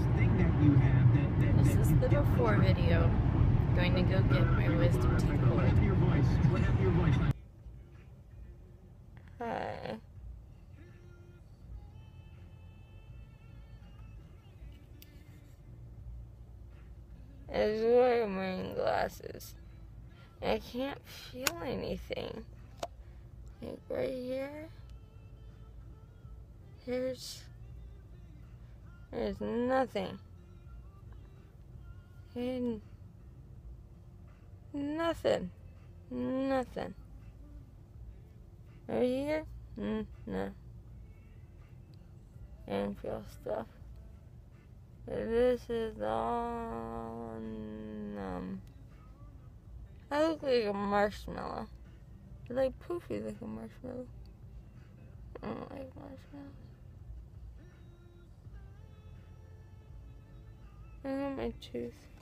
This is the before video. Going to go get my wisdom teeth pulled. Hi. This is why I'm wearing glasses. I can't feel anything. Like right here. There's nothing. And nothing. Nothing. Right here? No. And feel stuff. This is all numb. I look like a marshmallow. Like poofy like a marshmallow. I don't like marshmallows. I got my tooth.